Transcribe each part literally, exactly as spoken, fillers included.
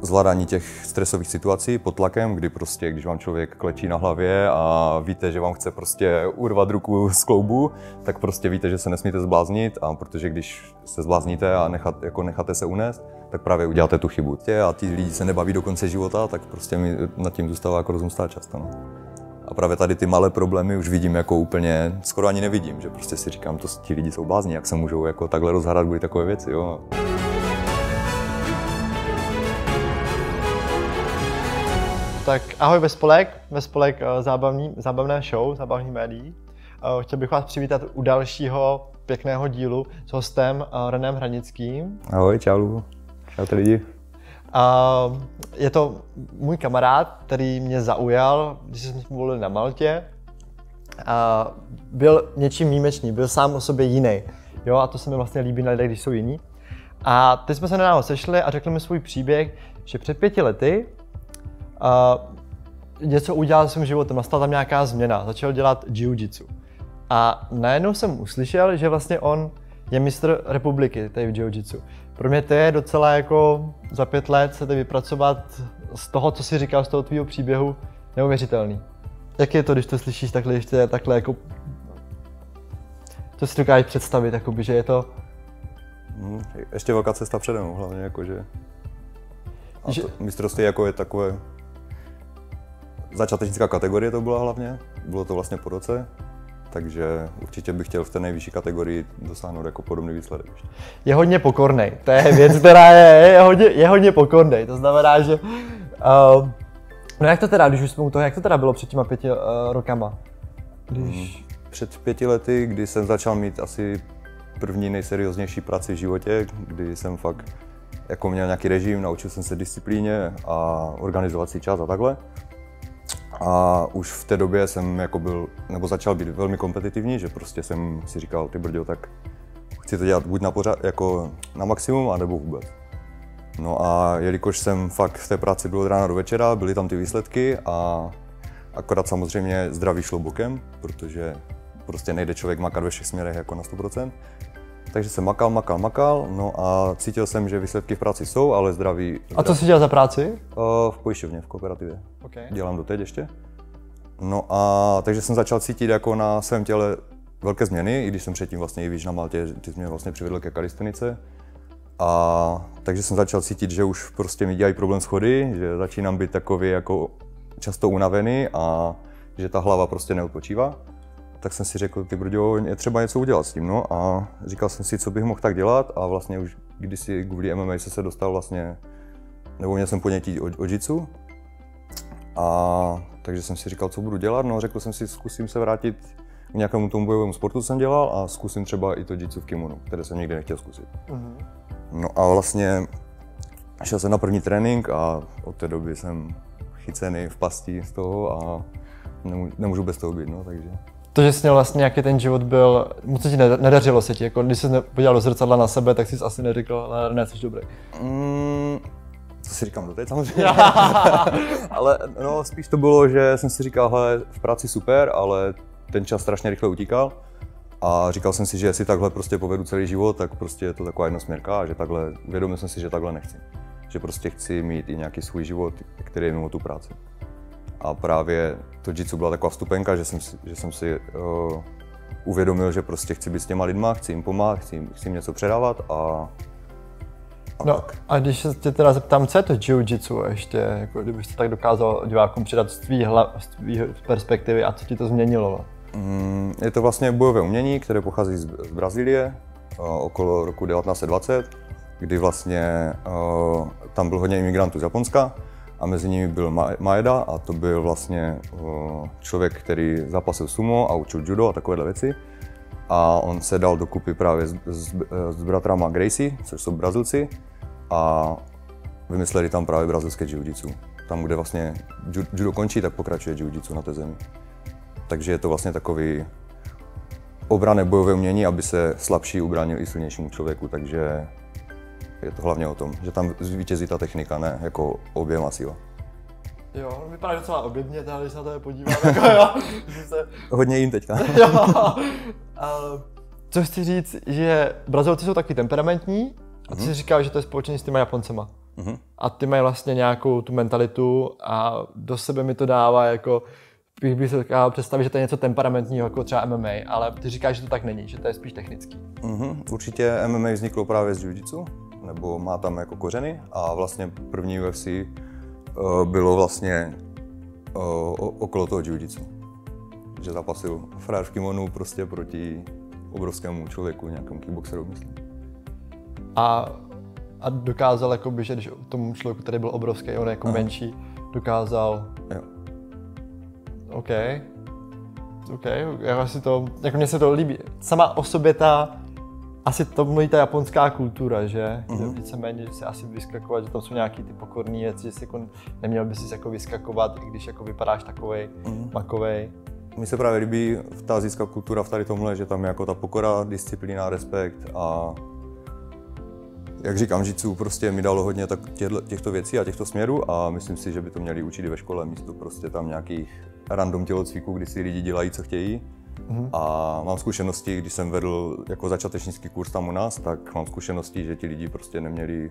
zvládání těch stresových situací pod tlakem, kdy prostě, když vám člověk klečí na hlavě a víte, že vám chce prostě urvat ruku z kloubu, tak prostě víte, že se nesmíte zbláznit, a protože když se zblázníte a nechat, jako necháte se unést, tak právě uděláte tu chybu. A ty lidi se nebaví do konce života, tak prostě mi nad tím zůstává jako rozum stát často. No. A právě tady ty malé problémy už vidím jako úplně, skoro ani nevidím, že prostě si říkám, to ti lidi jsou blázni, jak se můžou jako takhle rozhádat kvůli takové věci, jo. Tak ahoj Vespolek, Vespolek zábavní, zábavné show, zábavní médií. Chtěl bych vás přivítat u dalšího pěkného dílu s hostem Renem Hranickým. Ahoj, čau, čau ty lidi. Uh, je to můj kamarád, který mě zaujal, když jsme volili na Maltě. Uh, byl něčím výjimečný, byl sám o sobě jiný. Jo, a to se mi vlastně líbí na lidech, když jsou jiní. A teď jsme se nedávno sešli a řekli mi svůj příběh, že před pěti lety uh, něco udělal s svým životem, nastala tam nějaká změna, začal dělat jiu-jitsu. A najednou jsem uslyšel, že vlastně on je mistr republiky tady v jiu-jitsu. Pro mě to je docela jako za pět let se tady vypracovat z toho, co jsi říkal, z toho tvýho příběhu, neuvěřitelný. Jak je to, když to slyšíš takhle, ještě takhle jako... To si dokážeš představit, jakoby, že je to... Hmm, ještě velká cesta přede mnou, hlavně jakože... A že... to mistrovství jako je takové... Začátečnická kategorie to byla hlavně, bylo to vlastně po roce. Takže určitě bych chtěl v té nejvyšší kategorii dosáhnout jako podobný výsledek. Je hodně pokornej, to je věc, která je, je, hodně, je hodně pokornej, to znamená, že... Uh, no jak to teda, když už jsme u toho, jak to teda bylo před těma pěti uh, rokama? Když... Před pěti lety, kdy jsem začal mít asi první nejserióznější práci v životě, kdy jsem fakt jako měl nějaký režim, naučil jsem se disciplíně a organizovat si čas a takhle. A už v té době jsem jako byl, nebo začal být velmi kompetitivní, že prostě jsem si říkal, ty brďo, tak chci to dělat buď na, pořád, jako na maximum, anebo vůbec. No a jelikož jsem fakt v té práci byl od rána do večera, byly tam ty výsledky a akorát samozřejmě zdraví šlo bokem, protože prostě nejde člověk makat ve všech směrech jako na sto procent. Takže jsem makal, makal, makal, no a cítil jsem, že výsledky v práci jsou, ale zdraví... zdraví. A co jsi dělal za práci? Uh, v pojišťovně, v kooperativě. Okay. Dělám doteď ještě. No a takže jsem začal cítit jako na svém těle velké změny, i když jsem předtím vlastně, i víš, na Maltě, ty jsi mě vlastně přivedl ke kalistenice. A takže jsem začal cítit, že už prostě mi dělají problém schody, že začínám být takový jako často unavený a že ta hlava prostě neodpočívá. Tak jsem si řekl, ty brďo, je třeba něco udělat s tím, no a říkal jsem si, co bych mohl tak dělat a vlastně už kdysi kvůli M M A se se dostal vlastně, nebo měl jsem ponětí o, o jitsu. A takže jsem si říkal, co budu dělat, no řekl jsem si, zkusím se vrátit k nějakému tomu bojovému sportu, co jsem dělal a zkusím třeba i to jitsu v kimonu, které jsem nikdy nechtěl zkusit. Mm-hmm. No a vlastně šel jsem na první trénink a od té doby jsem chycený v pasti z toho a nemůžu, nemůžu bez toho být, no takže. To, že jsi měl vlastně nějaký ten život byl, moc se ti nedařilo se ti, jako když jsi podíval do zrcadla na sebe, tak jsi asi neřekl, ale ne, jsi dobrý. Mm, to si říkám doteď samozřejmě, ale no, spíš to bylo, že jsem si říkal, hele, v práci super, ale ten čas strašně rychle utíkal a říkal jsem si, že jestli takhle prostě povedu celý život, tak prostě je to taková jednosměrka a že takhle, uvědomil jsem si, že takhle nechci. Že prostě chci mít i nějaký svůj život, který je mimo tu práci. A právě to jitsu byla taková vstupenka, že jsem si, že jsem si uh, uvědomil, že prostě chci být s těma lidma, chci jim pomáhat, chci, chci jim něco předávat a, a no, tak. A když se tě teda zeptám, co je to jiu-jitsu ještě, jako kdybyste tak dokázal divákům předat z tvý, hla, z tvý perspektivy a co ti to změnilo? Mm, je to vlastně bojové umění, které pochází z, z Brazílie, uh, okolo roku devatenáct set dvacet, kdy vlastně uh, tam bylo hodně imigrantů z Japonska. A mezi nimi byl Maeda a to byl vlastně uh, člověk, který zápasil sumo a učil judo a takovéhle věci. A on se dal dokupy právě s, s, s bratrama Gracie, což jsou Brazilci, a vymysleli tam právě brazilské jiu-jitsu. Tam, kde vlastně judo končí, tak pokračuje jiu-jitsu na té zemi. Takže je to vlastně takový obranné bojové umění, aby se slabší ubránil i silnějšímu člověku, takže je to hlavně o tom, že tam zvítězí ta technika, ne jako objem a síla. Jo, vypadá docela objevně, teda, když se na to podívám, jako jo. Se... Hodně jim teďka. Jo. Uh, co chci říct, že Brazilci jsou taky temperamentní a ty mm-hmm. si říkal, že to je společný s těma Japoncema. Mm-hmm. A ty mají vlastně nějakou tu mentalitu a do sebe mi to dává jako, bych bych se představit, že to je něco temperamentního, jako třeba M M A, ale ty říkáš, že to tak není, že to je spíš technický. Mm-hmm. Určitě M M A vzniklo právě z jiu-jitsu, nebo má tam jako kořeny a vlastně první U F C uh, bylo vlastně uh, okolo toho jiu-jitsu. Že zápasil frér v kimonu prostě proti obrovskému člověku, nějakému kickboxeru, myslím. A, a dokázal, jakoby, že když tomu člověku, který byl obrovský, on jako Aha. menší, dokázal... Jo. OK. OK, jako si to, jako mně se to líbí. Sama o sobě ta, asi to mluví ta japonská kultura, že? Mm-hmm. Víceméně, že se asi vyskakovat, že tam jsou nějaký ty pokorný věci, že si jako, neměl by si jako vyskakovat, i když jako vypadáš takovej, mm-hmm. makovej. Mně se právě líbí ta asijská kultura v tady tomhle, že tam je jako ta pokora, disciplína, respekt a jak říkám, jitsu prostě mi dalo hodně tak těchto, těchto věcí a těchto směrů a myslím si, že by to měli učit i ve škole, místo prostě tam nějakých random tělocviků, kdy si lidi dělají, co chtějí. Mm-hmm. A mám zkušenosti, když jsem vedl jako začátečnický kurz tam u nás, tak mám zkušenosti, že ti lidi prostě neměli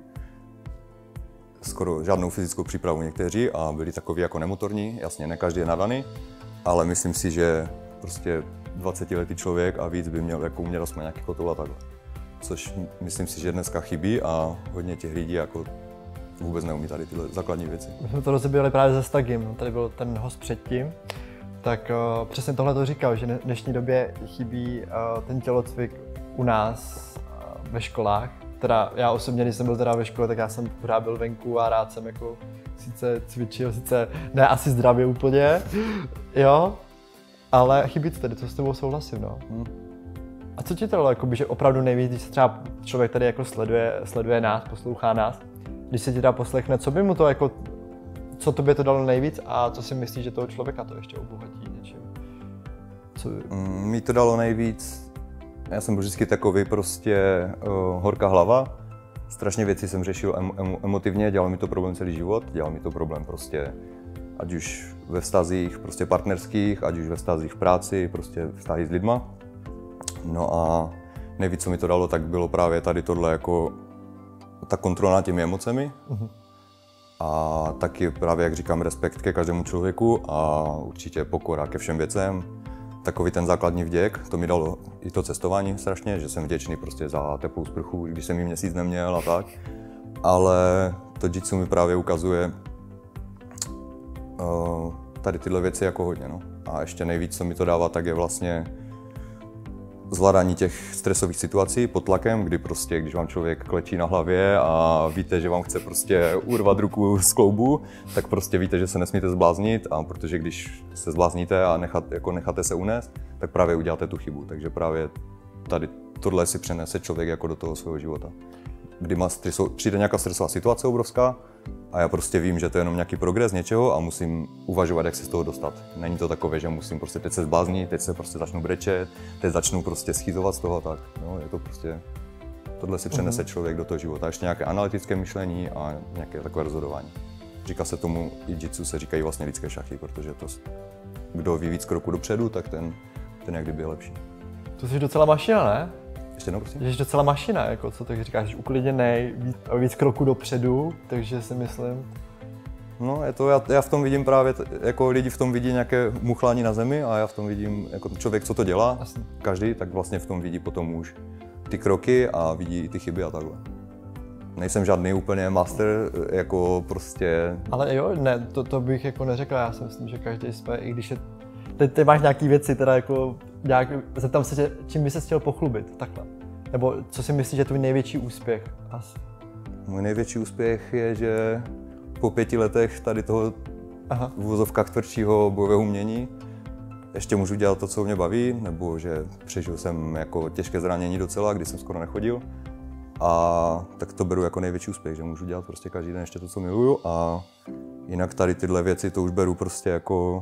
skoro žádnou fyzickou přípravu někteří a byli takoví jako nemotorní, jasně ne každý je nadaný, ale myslím si, že prostě dvacetiletý člověk a víc by měl jako umět aspoň nějaký kotoul a takhle. Což myslím si, že dneska chybí a hodně těch lidí jako vůbec neumí tady tyhle základní věci. My jsme to rozebírali právě se Stagim, tady byl ten host předtím, tak uh, přesně tohle to říkal, že v dnešní době chybí uh, ten tělocvik u nás uh, ve školách. Teda já osobně, když jsem byl teda ve škole, tak já jsem pořád byl venku a rád jsem jako sice cvičil, sice ne asi zdravě úplně, jo, ale chybí to tady, to s tebou souhlasím, no. Hmm. A co ti to dalo, jakoby, že opravdu nejvíc, když se třeba člověk tady jako sleduje, sleduje nás, poslouchá nás, když se ti teda poslechne, co by mu to jako, co tobě to dalo nejvíc a co si myslíš, že toho člověka to ještě obohatí něčím? Co by... mm, mi to dalo nejvíc, já jsem byl vždycky takový prostě uh, horká hlava, strašně věcí jsem řešil em, em, emotivně, dělal mi to problém celý život, dělal mi to problém prostě, ať už ve vztazích prostě partnerských, ať už ve vztazích v práci, prostě vztahy s lidma. No a nejvíc, co mi to dalo, tak bylo právě tady tohle jako ta kontrola nad těmi emocemi. Uh-huh. A taky právě, jak říkám, respekt ke každému člověku a určitě pokora ke všem věcem. Takový ten základní vděk, to mi dalo i to cestování strašně, že jsem vděčný prostě za teplou sprchu, když jsem ji měsíc neměl a tak. Ale to jitsu mi právě ukazuje uh, tady tyhle věci jako hodně. No. A ještě nejvíc, co mi to dává, tak je vlastně zvládání těch stresových situací pod tlakem, kdy prostě, když vám člověk klečí na hlavě a víte, že vám chce prostě urvat ruku z kloubu, tak prostě víte, že se nesmíte zbláznit, a protože když se zblázníte a nechat, jako necháte se unést, tak právě uděláte tu chybu. Takže právě tady tohle si přenese člověk jako do toho svého života. Kdy má streso, přijde nějaká stresová situace obrovská a já prostě vím, že to je jenom nějaký progres něčeho a musím uvažovat, jak se z toho dostat. Není to takové, že musím prostě teď se zbláznit, teď se prostě začnu brečet, teď začnu prostě schýzovat z toho, tak no, je to prostě, tohle si přenese člověk do toho života. Ještě nějaké analytické myšlení a nějaké takové rozhodování. Říká se tomu, i jitsu se říkají vlastně lidské šachy, protože to, kdo ví víc kroků dopředu, tak ten, ten jak kdyby je lepší. To jsi docela mašina, ne? Ještě jednou, prosím? Jsi docela mašina, jako co tak říkáš, uklidněnej, víc, víc kroků dopředu, takže si myslím. No, je to, já, já v tom vidím právě, jako lidi v tom vidí nějaké muchlání na zemi a já v tom vidím, jako člověk, co to dělá, Jasně. každý, tak vlastně v tom vidí potom už ty kroky a vidí ty chyby a takhle. Nejsem žádný úplně master, jako prostě... Ale jo, ne, to, to bych jako neřekl, já si myslím, že každý jsme, i když je... Teď ty máš nějaký věci, teda jako nějak, zeptám se tě, čím by se chtěl pochlubit, takhle. Nebo co si myslíš, že je tvůj největší úspěch? Asi. Můj největší úspěch je, že po pěti letech tady toho Aha. v uvozovkách tvrdšího bojového umění ještě můžu dělat to, co mě baví, nebo že přežil jsem jako těžké zranění docela, kdy jsem skoro nechodil. A tak to beru jako největší úspěch, že můžu dělat prostě každý den ještě to, co miluju. A jinak tady tyhle věci to už beru prostě jako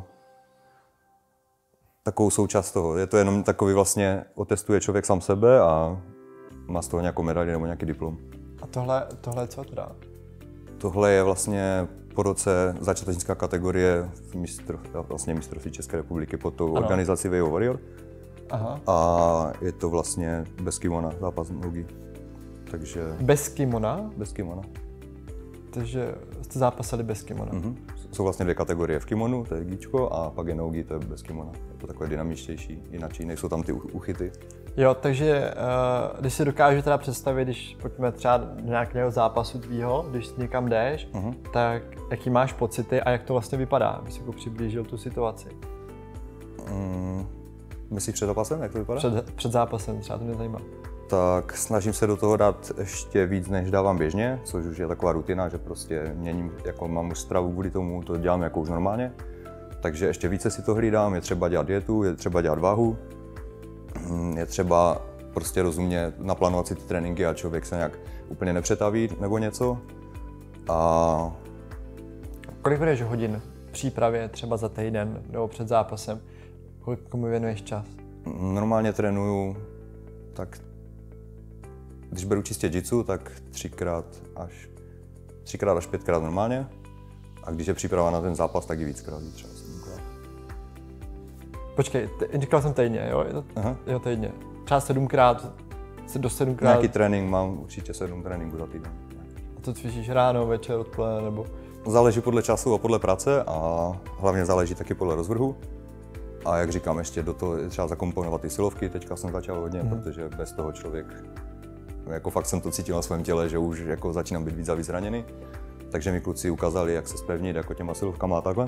takovou součást toho. Je to jenom takový vlastně, otestuje člověk sám sebe a má z toho nějakou medaili nebo nějaký diplom. A tohle, tohle je co teda? Tohle je vlastně po roce začátečnická kategorie mistr, vlastně mistrovství České republiky pod tou ano. organizací Way of Warrior. Aha. A je to vlastně bez kimona, zápas nogi. Takže... Bez kimona? Bez kimona. Takže jste zápasili bez kimona. Mm-hmm. Jsou vlastně dvě kategorie v kimonu, to je gíčko, a pak je no-gi, to je bez kimona. Je to takové dynamičtější, jinačí, nejsou tam ty uchyty. Jo, takže uh, když si dokážu teda představit, když pojďme třeba do nějakého zápasu tvýho, když někam jdeš, mm-hmm. tak jaký máš pocity a jak to vlastně vypadá, abys jako přiblížil tu situaci? Mm, myslíš před zápasem, jak to vypadá? Před, před zápasem, třeba to mě zajímá. Tak snažím se do toho dát ještě víc, než dávám běžně, což už je taková rutina, že prostě měním, jako mám už stravu kvůli tomu, to dělám jako už normálně. Takže ještě více si to hlídám, je třeba dělat dietu, je třeba dělat váhu, je třeba prostě rozumně naplánovat si ty tréninky a člověk se nějak úplně nepřetaví nebo něco. A... Kolik budeš hodin v přípravě třeba za týden nebo před zápasem? Komu věnuješ čas? Normálně trénuju tak, když beru čistě jitsu, tak třikrát až, třikrát až pětkrát normálně. A když je příprava na ten zápas, tak i víckrát, třeba sedmkrát. Počkej, t- říkal jsem týdně, jo? Aha. Jo, týdně. Třeba sedmkrát, do sedmkrát. Nějaký trénink mám, určitě sedm tréninků za týden. A to cvičíš ráno, večer, odpoledne, nebo? Záleží podle času a podle práce a hlavně záleží taky podle rozvrhu. A jak říkám, ještě do toho je třeba zakomponovat ty silovky, teďka jsem začal hodně, mm. protože bez toho člověk, jako fakt jsem to cítil na svém těle, že už jako začínám být víc a víc zraněný. Takže mi kluci ukázali, jak se zpevnit jako těma silovkama a takhle.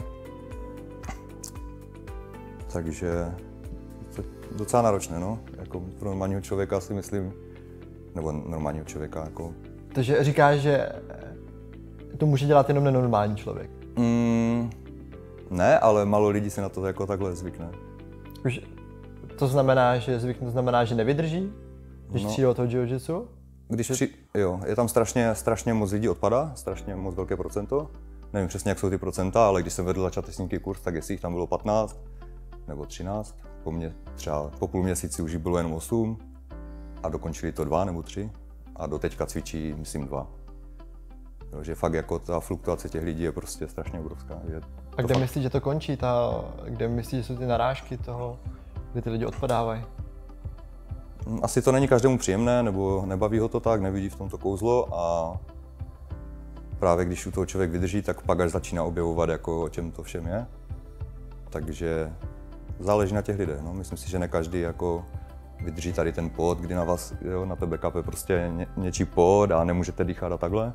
Takže to je docela náročné, no. Jako pro normálního člověka si myslím, nebo normálního člověka jako... Takže říkáš, že to může dělat jenom nenormální člověk? Mm, ne, ale málo lidí si na to jako takhle zvykne. Už to znamená, že zvykne, to znamená, že nevydrží, když no. přijde do toho jiu-jitsu? Když při, jo, je tam strašně, strašně moc lidí odpadá, strašně moc velké procento. Nevím přesně, jak jsou ty procenta, ale když jsem vedl začátečnický kurz, tak jestli jich tam bylo patnáct nebo třináct, po mně třeba po půl měsíci už jich bylo jenom osm a dokončili to dva nebo tři a do teďka cvičí, myslím, dva. Takže fakt jako ta fluktuace těch lidí je prostě strašně obrovská. Že a kde fakt... myslíš, že to končí? Ta, kde myslíš, že jsou ty narážky toho, kdy ty lidi odpadávají? Asi to není každému příjemné, nebo nebaví ho to tak, nevidí v tom to kouzlo a právě když u toho člověk vydrží, tak pak až začíná objevovat, jako, o čem to všem je. Takže záleží na těch lidech. No. Myslím si, že ne každý jako vydrží tady ten pot, kdy na vás, jo, na tebe kape prostě ně, něčí pot a nemůžete dýchat a takhle.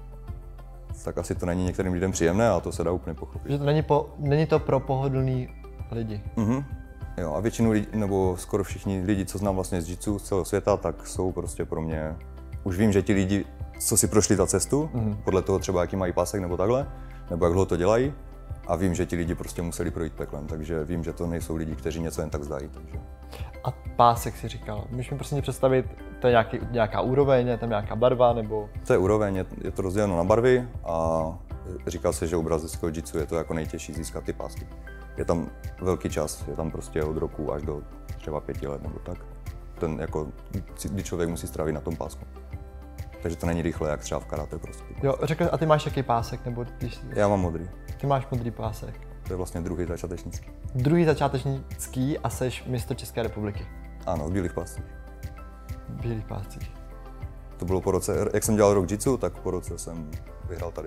Tak asi to není některým lidem příjemné a to se dá úplně pochopit. Že to není, po, není to pro pohodlný lidi. Mhm. Jo, a většinu lidí, nebo skoro všichni lidi, co znám vlastně z jitsu z celého světa, tak jsou prostě pro mě... Už vím, že ti lidi, co si prošli ta cestu, mm. podle toho třeba jaký mají pásek nebo takhle, nebo jak dlouho to dělají, a vím, že ti lidi prostě museli projít peklem, takže vím, že to nejsou lidi, kteří něco jen tak zdají. Takže... A pásek si říkal, můžeš mi prostě představit, to je nějaký, nějaká úroveň, je tam nějaká barva, nebo... To je úroveň, je, je to rozděleno na barvy a říká se, že u brazilského jitsu je to jako nejtěžší získat ty pásky. Je tam velký čas, je tam prostě od roku až do třeba pěti let nebo tak. Ten jako, kdy člověk musí strávit na tom pásku. Takže to není rychle, jak třeba v karate prostě. Jo, řekl, a ty máš jaký pásek, nebo když... Já mám modrý. Ty máš modrý pásek. To je vlastně druhý začátečnický. Druhý začátečnický a seš mistr České republiky. Ano, v bílých páscích. V bílých páscích. To bylo po roce, jak jsem dělal rok jitsu, tak po roce jsem vyhrál tady.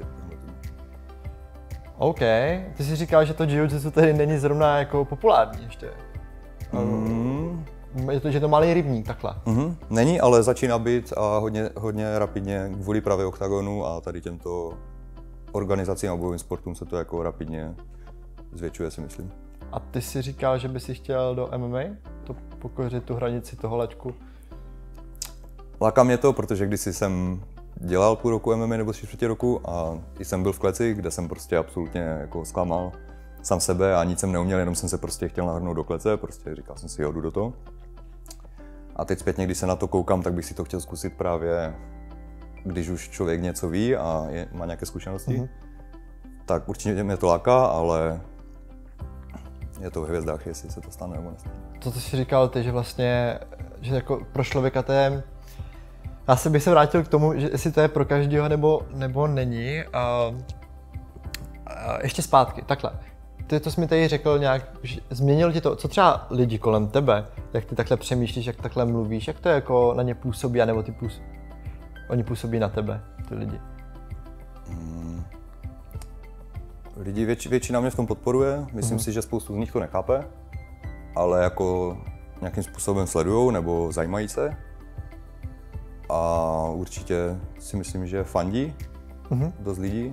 OK, ty jsi říkal, že to jiu-jitsu tady není zrovna jako populární ještě. Mm. Je to, že je to malý rybník, takhle. Mm-hmm. Není, ale začíná být a hodně, hodně rapidně kvůli právě oktagonu a tady těmto organizacím a bojovým sportům se to jako rapidně zvětšuje, si myslím. A ty jsi říkal, že by si chtěl do M M A? To pokořit tu hranici toho laťku? Láká mě to, protože když jsem dělal půl roku M M A nebo tři čtvrtě roku a jsem byl v kleci, kde jsem prostě absolutně jako zklamal sám sebe a nic jsem neuměl, jenom jsem se prostě chtěl nahrnout do klece, prostě říkal jsem si, jo, jdu do toho. A teď zpětně, když se na to koukám, tak bych si to chtěl zkusit právě, když už člověk něco ví a je, má nějaké zkušenosti, mm-hmm. tak určitě mě to láká, ale je to v hvězdách, jestli se to stane nebo nestane. To, co jsi říkal ty, že vlastně, že jako pro člověka to je... Já se bych se vrátil k tomu, že jestli to je pro každého nebo, nebo není. A, a ještě zpátky, takhle. Ty to jsi mi tady řekl nějak, změnil ti to, co třeba lidi kolem tebe, jak ty takhle přemýšlíš, jak takhle mluvíš, jak to jako na ně působí, anebo ty působí, oni působí na tebe, ty lidi? Hmm. Lidi, věč, většina mě v tom podporuje, myslím mm-hmm. si, že spoustu z nich to nechápe, ale jako nějakým způsobem sledujou nebo zajímají se. A určitě si myslím, že fandí mm-hmm. dost lidí.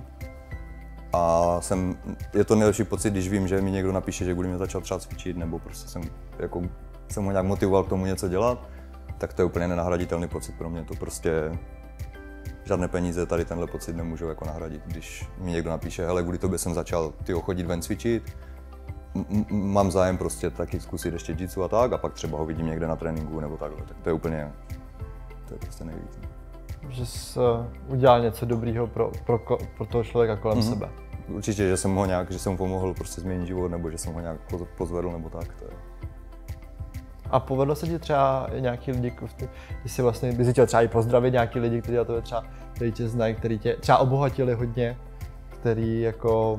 A jsem, je to nejlepší pocit, když vím, že mi někdo napíše, že kvůli mě začal třeba cvičit, nebo prostě jsem, jako, jsem ho nějak motivoval k tomu něco dělat, tak to je úplně nenahraditelný pocit pro mě. To prostě žádné peníze tady tenhle pocit nemůžou jako nahradit. Když mi někdo napíše, hele, kvůli tobě jsem začal tyjo, chodit ven cvičit, m- mám zájem prostě taky zkusit ještě jitsu a tak, a pak třeba ho vidím někde na tréninku nebo takhle, tak to je úplně, to je prostě nejvíc. Že jsi udělal něco dobrýho pro, pro, pro toho člověka kolem mm-hmm. sebe. Určitě, že jsem ho nějak, že jsem mu pomohl prostě změnit život, nebo že jsem ho nějak pozvedl, nebo tak. To je. A povedlo se ti třeba nějaký lidi, když jsi vlastně bys chtěl třeba i pozdravit nějaký lidi, kteří na tebe třeba, který tě znají, který tě třeba obohatili hodně, který jako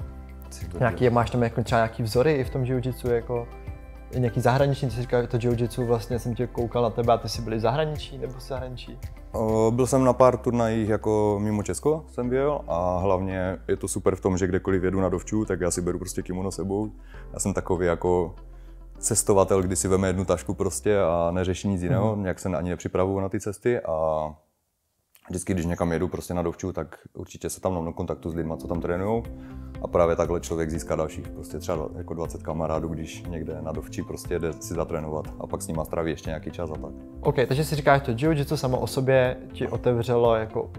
nějaký, máš tam jako třeba nějaký vzory i v tom jiu-jitsu, jako nějaký zahraniční, ty jsi říkal, to jiu-jitsu, vlastně jsem tě koukal na tebe a ty jsi byli v zahraničí nebo v zahraničí? O, byl jsem na pár turnajích jako mimo Česko jsem byl a hlavně je to super v tom, že kdekoliv jedu na dovču, tak já si beru prostě kimono sebou. Já jsem takový jako cestovatel, kdy si veme jednu tašku prostě a neřeší nic jiného, mm. nějak se ani nepřipravuju na ty cesty a vždycky, když někam jedu prostě na dovču, tak určitě se tam mám na kontaktu s lidma, co tam trénujou. A právě takhle člověk získá dalších prostě třeba jako dvacet kamarádů, když někde na dovči prostě jde si zatrénovat a pak s nima stráví ještě nějaký čas a tak. OK, takže si říkáš, to jiu-jitsu samo o sobě ti otevřelo jako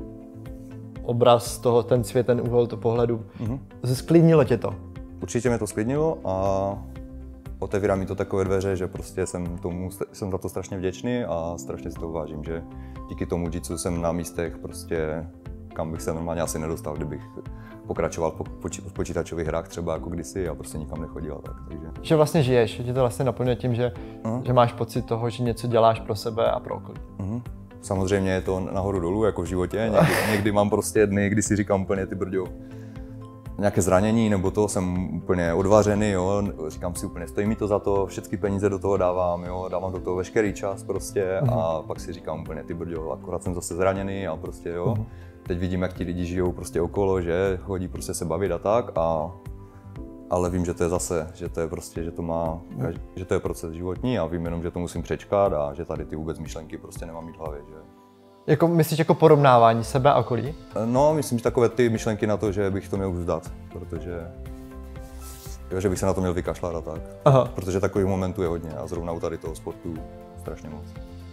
obraz toho, ten svět, ten úhel, to pohledu. Mm-hmm. Sklidnilo tě to? Určitě mě to sklidnilo a otevírá mi to takové dveře, že prostě jsem, tomu, jsem za to strašně vděčný a strašně si to vážím, že díky tomu jiu-jitsu jsem na místech prostě, kam bych se normálně asi nedostal, kdybych pokračoval po, po, v počítačových hrách třeba jako kdysi a prostě nikam nechodil a tak. Takže. Že vlastně žiješ, že tě to vlastně naplňuje tím, že, uh-huh. že máš pocit toho, že něco děláš pro sebe a pro okolí. Uh-huh. Samozřejmě je to nahoru dolů jako v životě, někdy, někdy mám prostě dny, kdy si říkám úplně ty brďo, nějaké zranění nebo to, jsem úplně odvařený, jo, říkám si úplně, stojí mi to za to, všechny peníze do toho dávám, jo, dávám do toho veškerý čas prostě uh-huh. a pak si říkám úplně ty brďo, akorát jsem zase zraněný a prostě jo. Uh-huh. Teď vidím, jak ti lidi žijou prostě okolo, že chodí prostě se bavit a tak, a, ale vím, že to je zase, že to je prostě, že to má, že to je proces životní a vím jenom, že to musím přečkat a že tady ty vůbec myšlenky prostě nemám mít v hlavě, že. Jako myslíš jako porovnávání sebe a okolí? No, myslím, že takové ty myšlenky na to, že bych to měl vzdát, protože, jo, že bych se na to měl vykašlat a tak. Aha. Protože takových momentů je hodně a zrovna u tady toho sportu strašně moc.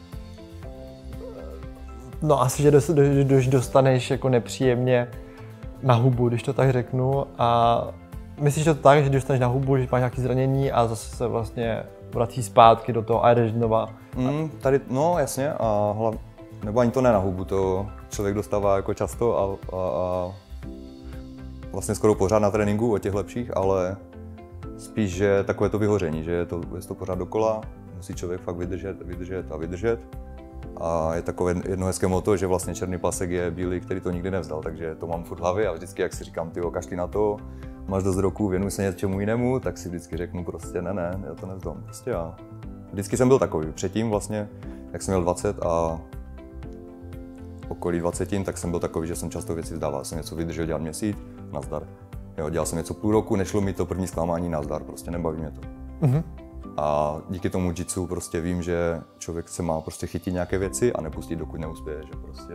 No asi, že když dostaneš jako nepříjemně na hubu, když to tak řeknu, a myslíš to tak, že dostaneš na hubu, že máš nějaké zranění a zase se vlastně vrací zpátky do toho a jdeš znova? Mm, tady, no jasně, a hlav, nebo ani to ne na hubu, to člověk dostává jako často a, a, a vlastně skoro pořád na tréninku od těch lepších, ale spíš, že takové to vyhoření, že je to, je to pořád dokola, musí člověk fakt vydržet, vydržet a vydržet. A je takové jedno hezké motto, že vlastně černý pasek je bílý, který to nikdy nevzdal, takže to mám furt v hlavě a vždycky, jak si říkám, tyjo, kašli na to, máš dost roku, věnuj se něčemu jinému, tak si vždycky řeknu prostě ne, ne, já to nevzdám. Prostě já. Vždycky jsem byl takový, předtím vlastně, jak jsem měl dvacet a okolí dvacet, tak jsem byl takový, že jsem často věci vzdával, jsem něco vydržel dělat měsíc, nazdar. Jo, dělal jsem něco půl roku, nešlo mi to první zklamání, nazdar, prostě nebaví mě to. Mm-hmm. A díky tomu jitsu prostě vím, že člověk se má prostě chytit nějaké věci a nepustit, dokud neuspěje, že prostě...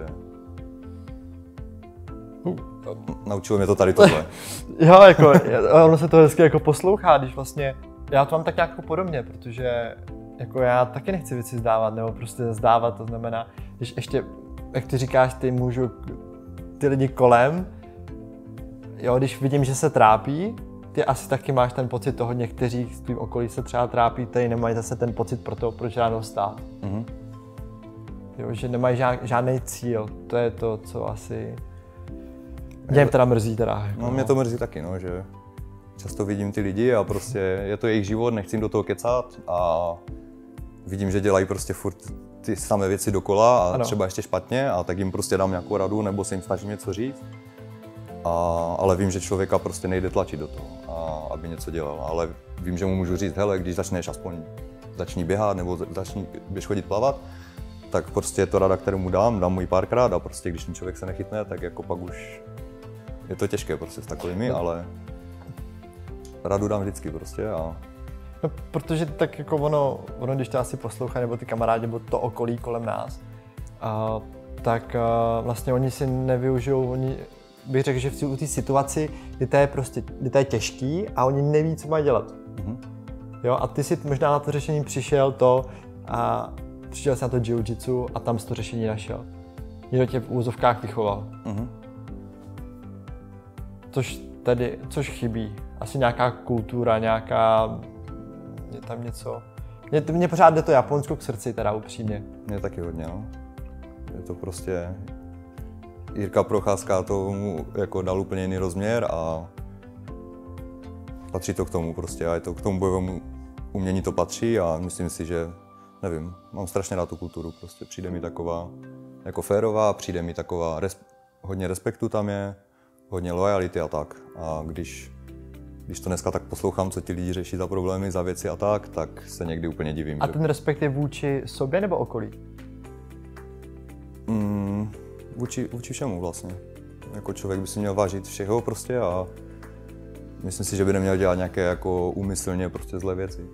Uh. Naučilo mě to tady tohle. Jo, jako, ono se to hezky jako poslouchá, když vlastně... Já to mám tak nějak podobně, protože jako já taky nechci věci zdávat, nebo prostě zdávat, to znamená, když ještě, jak ty říkáš, ty můžu ty lidi kolem, jo, když vidím, že se trápí, ty asi taky máš ten pocit toho, někteří v tvým okolí se třeba trápí, tady nemají zase ten pocit pro to, proč ráno vstát. Mm-hmm. Jo, že nemají žádný cíl, to je to, co asi mě teda mrzí teda. Jako, no, mě to mrzí taky, no, že často vidím ty lidi a prostě je to jejich život, nechci jim do toho kecat a vidím, že dělají prostě furt ty samé věci dokola a ano. třeba ještě špatně a tak jim prostě dám nějakou radu nebo se jim snažím něco říct. A, ale vím, že člověka prostě nejde tlačit do toho, a, aby něco dělal, ale vím, že mu můžu říct, hele, když začneš aspoň začni běhat nebo začni běž chodit plavat, tak prostě je to rada, kterou mu dám, dám mu ji párkrát a prostě když ten člověk se nechytne, tak jako pak už je to těžké prostě s takovými, no. Ale radu dám vždycky prostě a... No, protože tak jako ono, ono, když to asi poslouchá, nebo ty kamarádi, nebo to okolí kolem nás, a, tak a, vlastně oni si nevyužijou, oni, bych řekl, že v té situaci, kdy to je prostě, kdy to je těžký a oni neví, co mají dělat. Mm-hmm. Jo, a ty si možná na to řešení přišel to a přišel jsi na to jiu-jitsu a tam jsi to řešení našel. Někdo tě v úvozovkách vychoval. Mm-hmm. Což tady, což chybí. Asi nějaká kultura, nějaká, je tam něco. Mně, mně pořád jde to Japonsko k srdci, teda upřímně. Mně taky hodně, no. Je to prostě... Jirka Procházka tomu jako dal úplně jiný rozměr a patří to k tomu prostě a je to k tomu bojovému umění to patří a myslím si, že, nevím, mám strašně rád tu kulturu, prostě přijde mi taková jako férová, přijde mi taková, res, hodně respektu tam je, hodně lojality a tak. A když, když to dneska tak poslouchám, co ti lidi řeší za problémy, za věci a tak, tak se někdy úplně divím. A že... ten respekt je vůči sobě nebo okolí? Mm, vůči, vůči všemu vlastně. Jako člověk by si měl vážit všeho prostě a myslím si, že by neměl dělat nějaké jako úmyslně prostě zlé věci.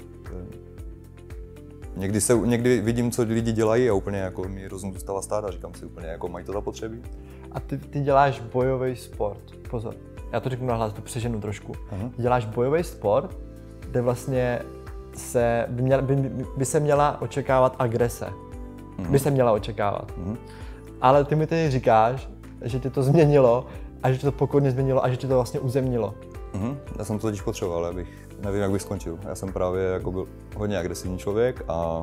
Někdy, se, někdy vidím, co lidi dělají a úplně jako mi rozum zůstává stát a říkám si úplně, jako mají to zapotřebí. A ty, ty děláš bojový sport, pozor, já to řeknu nahlas, to přeženu trošku. Uh-huh. Ty děláš bojový sport, kde vlastně se, by, měla, by, by se měla očekávat agrese. Uh-huh. By se měla očekávat. Uh-huh. Ale ty mi tedy říkáš, že tě to změnilo a že tě to pokorně změnilo a že tě to vlastně uzemnilo. Uh-huh. Já jsem to totiž potřeboval, abych, nevím, jak bych skončil. Já jsem právě jako byl hodně agresivní člověk a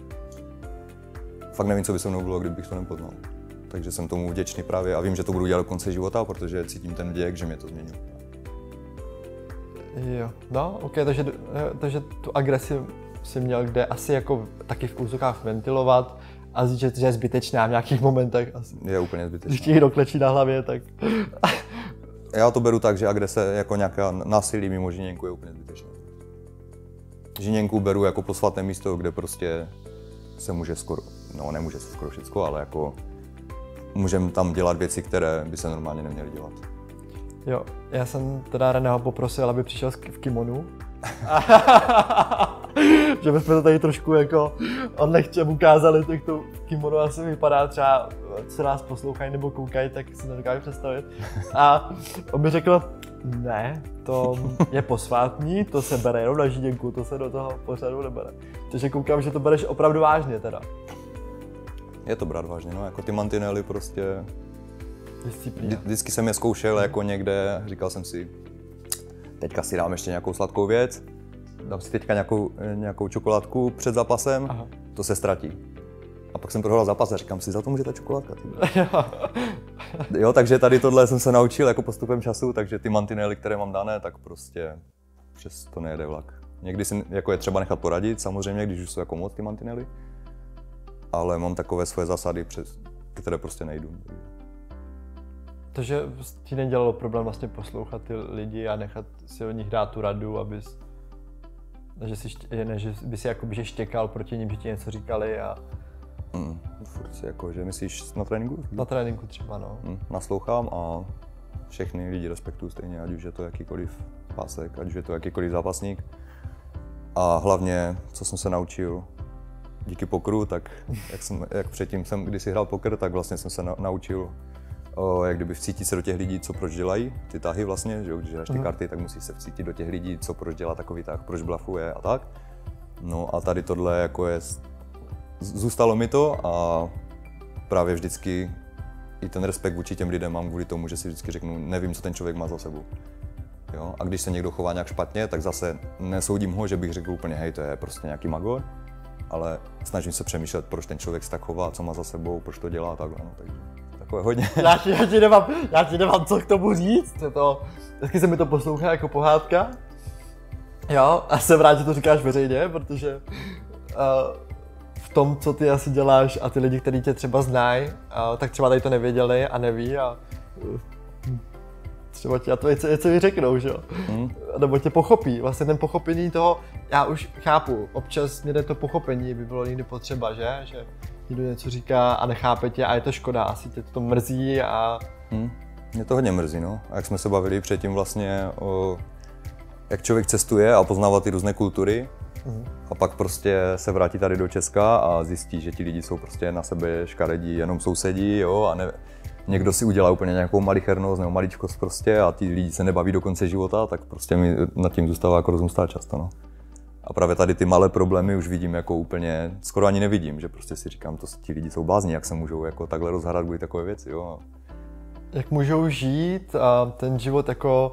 fakt nevím, co by se mnou bylo, kdybych to nepoznal. Takže jsem tomu vděčný právě a vím, že to budu dělat do konce života, protože cítím ten vděk, že mě to změnilo. Jo, no, ok, takže, takže tu agresi si měl kde asi jako taky v úzokách ventilovat a říct, že, že je zbytečná v nějakých momentech. Asi. Je úplně zbytečná. Když ti někdo klečí na hlavě, tak... Já to beru tak, že agrese jako nějaká násilí mimo žiněnku je úplně zbytečná. Žiněnku beru jako posvátné místo, kde prostě se může skoro, no nemůže se skoro všecko, ale jako můžeme tam dělat věci, které by se normálně neměly dělat. Jo, já jsem teda Reného poprosil, aby přišel v kimonu. Že bychom to tady trošku jako odlehčem ukázali, tak to kimono asi vypadá třeba, co nás poslouchají nebo koukají, tak si to dokážu představit. A on mi řekl, ne, to je posvátný, to se bere jenom na žíněnku, to se do toho pořadu nebere. Takže koukám, že to bereš opravdu vážně teda. Je to brát vážně, no, jako ty mantinely prostě... Disciplína. Vždycky jsem je zkoušel jako někde, říkal jsem si, teďka si dám ještě nějakou sladkou věc, dám si teďka nějakou, nějakou čokoládku před zápasem, aha, to se ztratí. A pak jsem prohrál zápas a říkám si, za to může ta čokoládka. Jo, takže tady tohle jsem se naučil jako postupem času, takže ty mantinely, které mám dané, tak prostě přes to nejede vlak. Někdy si jako je třeba nechat poradit, samozřejmě, když už jsou jako moc ty mantinely, ale mám takové svoje zásady, přes které prostě nejdu. Takže ti nedělalo problém vlastně poslouchat ty lidi a nechat si od nich dát tu radu, abys, že, si, ne, že by si jakoby, že štěkal proti nim, že ti něco říkali a... Mm, furt si jako, že myslíš na tréninku? Na tréninku třeba, no. Mm, naslouchám a všechny lidi respektuju stejně, ať už je to jakýkoliv pásek, ať už je to jakýkoliv zápasník. A hlavně, co jsem se naučil díky pokeru, tak jak, jsem, jak předtím jsem, když si hrál poker, tak vlastně jsem se na, naučil O, jak kdyby vcítit se do těch lidí, co proč dělají, ty tahy vlastně, že když hraješ ty karty, tak musíš se vcítit do těch lidí, co proč dělá takový tah, proč blafuje a tak. No a tady tohle jako je, zůstalo mi to a právě vždycky i ten respekt vůči těm lidem mám kvůli tomu, že si vždycky řeknu, nevím, co ten člověk má za sebou. Jo? A když se někdo chová nějak špatně, tak zase nesoudím ho, že bych řekl úplně, hej, to je prostě nějaký magor, ale snažím se přemýšlet, proč ten člověk se tak chová, co má za sebou, proč to dělá takhle, no, takže. Hodně. Já ti, já, ti nemám, já ti nemám co k tomu říct, je to, vždycky se mi to poslouchá jako pohádka. Jo, a jsem rád, že to říkáš veřejně, protože uh, v tom, co ty asi děláš a ty lidi, kteří tě třeba znají, uh, tak třeba tady to nevěděli a neví a uh, třeba ti na to něco, něco vyřeknou, že jo? Hmm. Nebo tě pochopí, vlastně ten pochopení toho, já už chápu, občas někde to pochopení by bylo někdy potřeba, že? Že někdo něco říká a nechápe tě a je to škoda, asi tě to mrzí a... Hmm. Mě to hodně mrzí, no. A jak jsme se bavili předtím vlastně o jak člověk cestuje a poznává ty různé kultury mm. a pak prostě se vrátí tady do Česka a zjistí, že ti lidi jsou prostě na sebe škaredí, jenom sousedí, jo, a ne, někdo si udělá úplně nějakou malichernost nebo maličkost prostě a ty lidi se nebaví do konce života, tak prostě mi nad tím zůstává jako rozum stát často, no. A právě tady ty malé problémy už vidím jako úplně, skoro ani nevidím, že prostě si říkám, to ti lidi jsou blázni, jak se můžou jako takhle rozhádat kvůli takové věci, jo. Jak můžou žít a ten život jako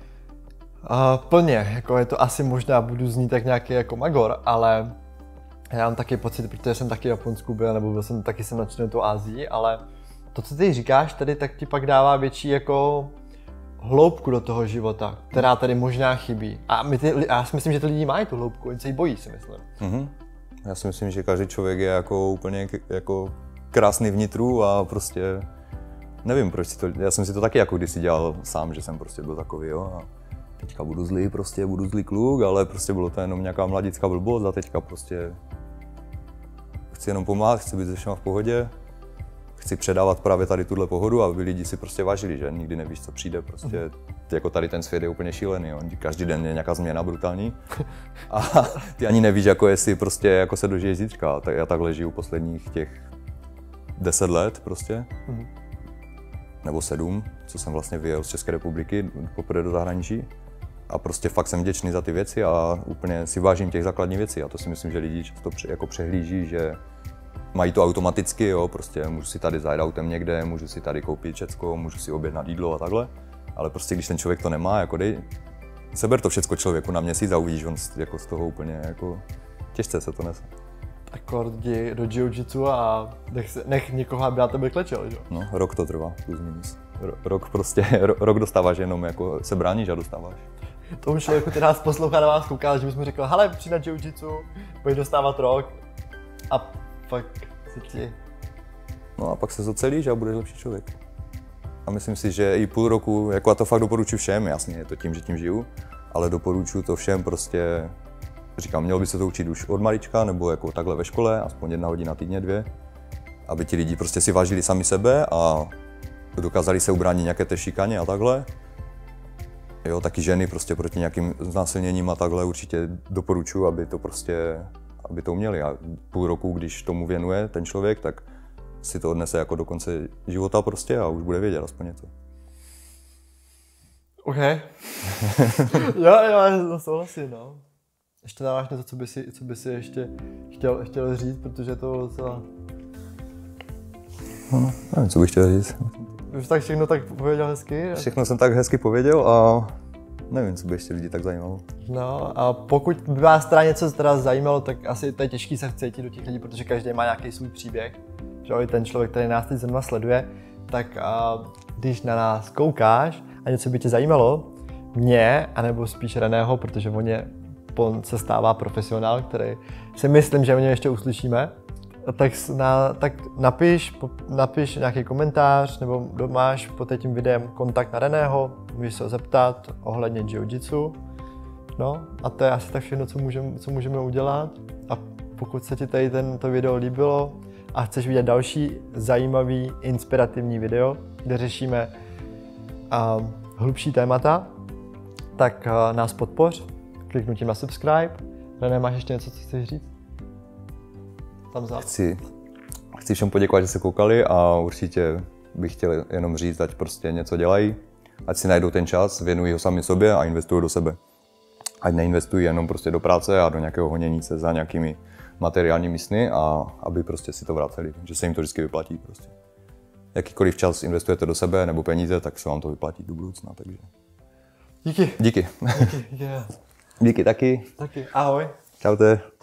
a plně, jako je to asi možná, budu znít tak nějaký jako magor, ale já mám taky pocit, protože jsem taky v Japonsku byl, nebo byl jsem taky jsem načten tu Asii, ale to, co ty říkáš tady, tak ti pak dává větší jako hloubku do toho života, která tady možná chybí. A my ty, já si myslím, že ty lidi mají tu hloubku, oni se jí bojí, si myslím. Mm-hmm. Já si myslím, že každý člověk je jako úplně jako krásný vnitru a prostě nevím, proč si to, já jsem si to taky jako kdysi dělal sám, že jsem prostě byl takový, jo. A teďka budu zlý, prostě budu zlý kluk, ale prostě bylo to jenom nějaká mladická blbost a teďka prostě chci jenom pomáhat, chci být se všema v pohodě, chci předávat právě tady tuhle pohodu, aby lidi si prostě vážili, že nikdy nevíš, co přijde, prostě jako tady ten svět je úplně šílený, jo. Každý den je nějaká změna brutální a ty ani nevíš, jako jestli prostě jako se dožiješ zítřka, tak já takhle žiju posledních těch deset let prostě. Mm-hmm. Nebo sedm, co jsem vlastně vyjel z České republiky poprvé do zahraničí. A prostě fakt jsem vděčný za ty věci a úplně si vážím těch základních věcí. A to si myslím, že lidi často jako přehlíží, že mají to automaticky, jo, prostě můžu si tady zajet autem někde, můžu si tady koupit všecko, můžu si objednat jídlo a takhle. Ale prostě když ten člověk to nemá, jako dej, seber to všecko člověku na měsíc a uvidíš, on jako z toho úplně jako těžce se to nese. Akord jdi do jiu-jitsu a nech, se, nech někoho, aby na tebe klečel, že? No, rok to trvá, plus minus. Rok prostě, rok dostáváš jenom jako se bráníš a dostáváš. Tomu člověku, který nás poslouchá, na vás kouká, že bys mu řekl, hele, přijď na jiu-jitsu, budeš dostávat rok a pak se ti... No a pak se zocelíš a budeš lepší člověk. A myslím si, že i půl roku, jako já to fakt doporučuji všem, jasně je to tím, že tím žiju, ale doporučuji to všem prostě, říkám, měl by se to učit už od malička, nebo jako takhle ve škole, aspoň jedna hodina týdně, dvě, aby ti lidi prostě si vážili sami sebe a dokázali se ubránit nějaké té šikaně a takhle. Jo, taky ženy prostě proti nějakým znásilněním a takhle určitě doporučuji, aby to prostě, aby to uměli. A půl roku, když tomu věnuje ten člověk, tak si to odnese jako do konce života prostě a už bude vědět aspoň něco. OK. jo, jo, to souhlasím, no. Ještě dáváš něco, co by si, co by si ještě chtěl, chtěl říct, protože to bylo docela... No, nevím, co bych chtěl říct. Už tak všechno tak pověděl hezky? Všechno jsem tak hezky pověděl a nevím, co by ještě lidi tak zajímalo. No a pokud by vás teda něco teda zajímalo, tak asi to je těžký se vcítit do těch lidí, protože každý má nějaký svůj příběh. Že i ten člověk, který nás teď zrovna sleduje, tak a, když na nás koukáš a něco by tě zajímalo, mě, anebo spíš Reného, protože on, je, on se stává profesionál, který si myslím, že o něm ještě uslyšíme, tak, na, tak napiš, napiš nějaký komentář, nebo máš pod tím videem kontakt na Reného, můžeš se ho zeptat ohledně jiu-jitsu. No a to je asi tak všechno, co můžeme, co můžeme udělat. A pokud se ti tady tento video líbilo a chceš vidět další zajímavý, inspirativní video, kde řešíme uh, hlubší témata, tak uh, nás podpoř kliknutím na subscribe. René, máš ještě něco, co chceš říct? Tam za. Chci, chci všem poděkovat, že se koukali a určitě bych chtěl jenom říct, ať prostě něco dělají, ať si najdou ten čas, věnují ho sami sobě a investují do sebe. Ať neinvestují jenom prostě do práce a do nějakého honění se za nějakými materiálními sny a aby prostě si to vraceli, že se jim to vždycky vyplatí prostě. Jakýkoliv čas investujete do sebe nebo peníze, tak se vám to vyplatí do budoucna, takže. Díky. Díky. Díky, díky. Díky taky. Taky. Ahoj. Čaute.